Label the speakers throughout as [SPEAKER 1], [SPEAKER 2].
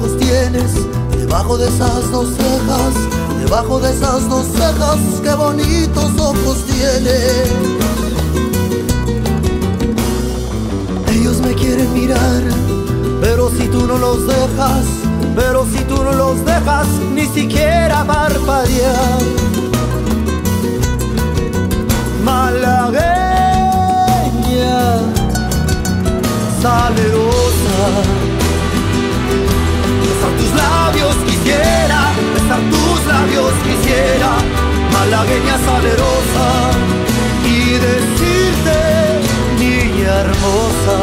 [SPEAKER 1] ojos tienes, debajo de esas dos cejas, debajo de esas dos cejas, qué bonitos ojos tienes. Ellos me quieren mirar, pero si tú no los dejas, pero si tú no los dejas ni siquiera parpadear. Malagueña, salerosa, besar tus labios quisiera, besar tus labios quisiera, malagueña salerosa, y decirte, niña hermosa.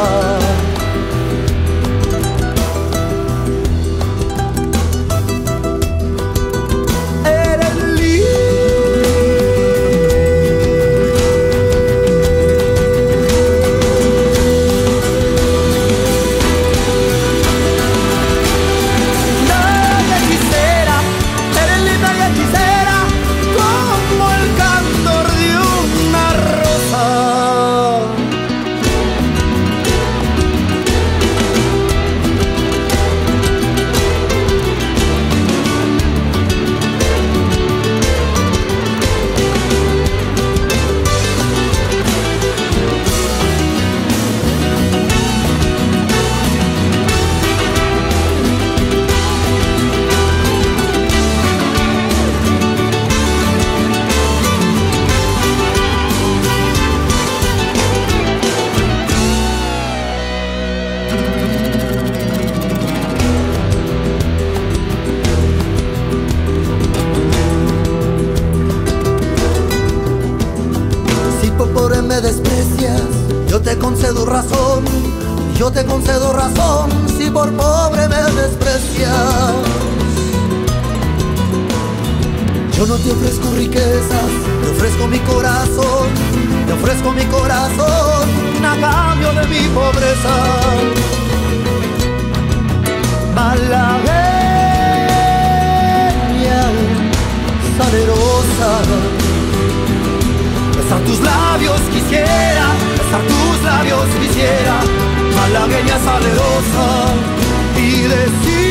[SPEAKER 1] Me desprecias, yo te concedo razón, yo te concedo razón, si por pobre me desprecias. Yo no te ofrezco riquezas, te ofrezco mi corazón, te ofrezco mi corazón a cambio de mi pobreza. Malagueña, salerosa, besar tus labios quisiera, besar tus labios quisiera, malagueña salerosa, y decir